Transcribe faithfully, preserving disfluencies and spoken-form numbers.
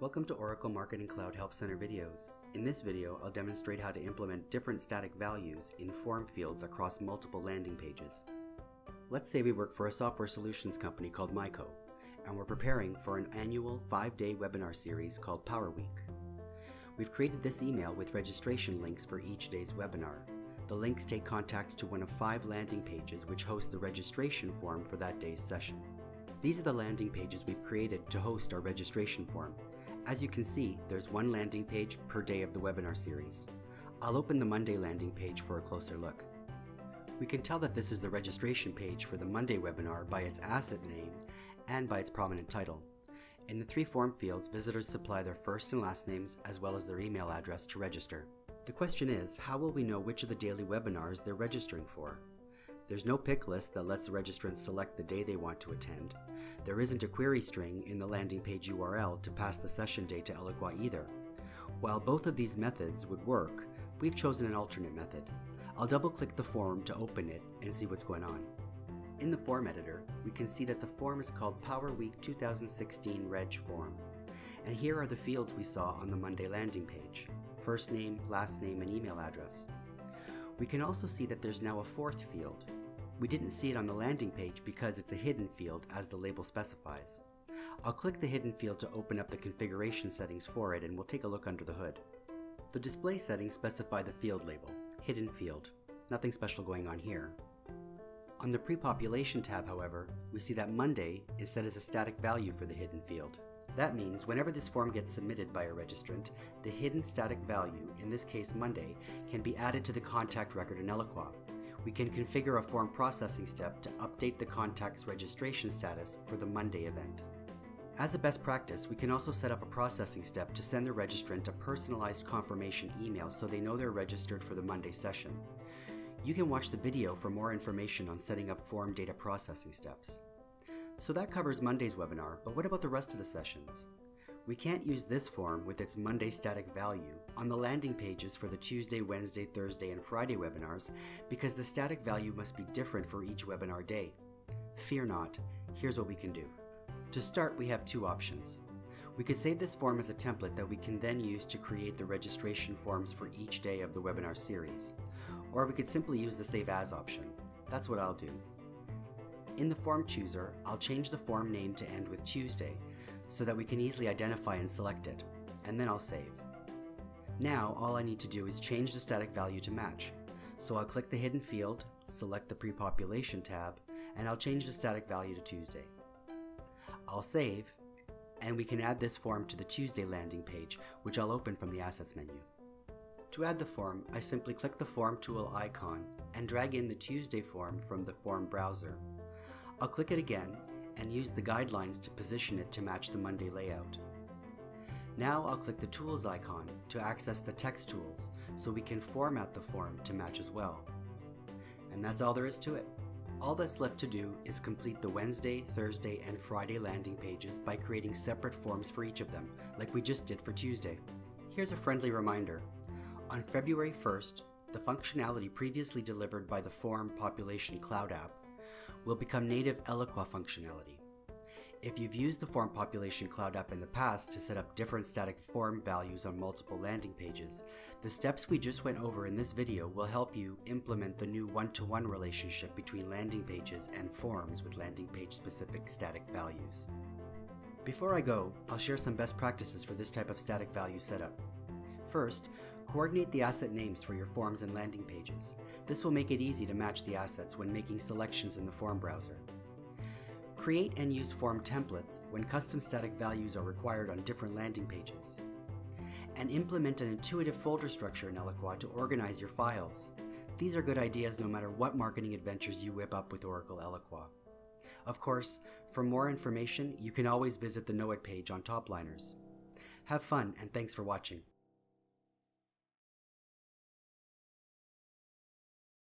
Welcome to Oracle Marketing Cloud Help Center videos. In this video, I'll demonstrate how to implement different static values in form fields across multiple landing pages. Let's say we work for a software solutions company called Myco, and we're preparing for an annual five-day webinar series called Power Week. We've created this email with registration links for each day's webinar. The links take contacts to one of five landing pages which host the registration form for that day's session. These are the landing pages we've created to host our registration form. As you can see, there's one landing page per day of the webinar series. I'll open the Monday landing page for a closer look. We can tell that this is the registration page for the Monday webinar by its asset name and by its prominent title. In the three form fields, visitors supply their first and last names as well as their email address to register. The question is, how will we know which of the daily webinars they're registering for? There's no pick list that lets the registrants select the day they want to attend. There isn't a query string in the landing page U R L to pass the session day to Eloqua either. While both of these methods would work, we've chosen an alternate method. I'll double-click the form to open it and see what's going on. In the form editor, we can see that the form is called Power Week two thousand sixteen Reg Form. And here are the fields we saw on the Monday landing page: first name, last name, and email address. We can also see that there's now a fourth field. We didn't see it on the landing page because it's a hidden field as the label specifies. I'll click the hidden field to open up the configuration settings for it, and we'll take a look under the hood. The display settings specify the field label, hidden field. Nothing special going on here. On the pre-population tab, however, we see that Monday is set as a static value for the hidden field. That means whenever this form gets submitted by a registrant, the hidden static value, in this case Monday, can be added to the contact record in Eloqua. We can configure a form processing step to update the contact's registration status for the Monday event. As a best practice, we can also set up a processing step to send the registrant a personalized confirmation email so they know they're registered for the Monday session. You can watch the video for more information on setting up form data processing steps. So that covers Monday's webinar, but what about the rest of the sessions? We can't use this form with its Monday static value on the landing pages for the Tuesday, Wednesday, Thursday, and Friday webinars because the static value must be different for each webinar day. Fear not, here's what we can do. To start, we have two options. We could save this form as a template that we can then use to create the registration forms for each day of the webinar series. Or we could simply use the Save As option. That's what I'll do. In the form chooser, I'll change the form name to end with Tuesday so that we can easily identify and select it, and then I'll save. Now all I need to do is change the static value to match. So I'll click the hidden field, select the pre-population tab, and I'll change the static value to Tuesday. I'll save, and we can add this form to the Tuesday landing page, which I'll open from the Assets menu. To add the form, I simply click the Form tool icon and drag in the Tuesday form from the form browser. I'll click it again and use the guidelines to position it to match the Monday layout. Now I'll click the Tools icon to access the text tools so we can format the form to match as well. And that's all there is to it. All that's left to do is complete the Wednesday, Thursday, and Friday landing pages by creating separate forms for each of them, like we just did for Tuesday. Here's a friendly reminder. On February first, the functionality previously delivered by the Form Population Cloud app will become native Eloqua functionality. If you've used the Form Population Cloud app in the past to set up different static form values on multiple landing pages, the steps we just went over in this video will help you implement the new one-to-one relationship between landing pages and forms with landing page specific static values. Before I go, I'll share some best practices for this type of static value setup. First, coordinate the asset names for your forms and landing pages. This will make it easy to match the assets when making selections in the form browser. Create and use form templates when custom static values are required on different landing pages. And implement an intuitive folder structure in Eloqua to organize your files. These are good ideas no matter what marketing adventures you whip up with Oracle Eloqua. Of course, for more information, you can always visit the Know It page on Topliners. Have fun, and thanks for watching.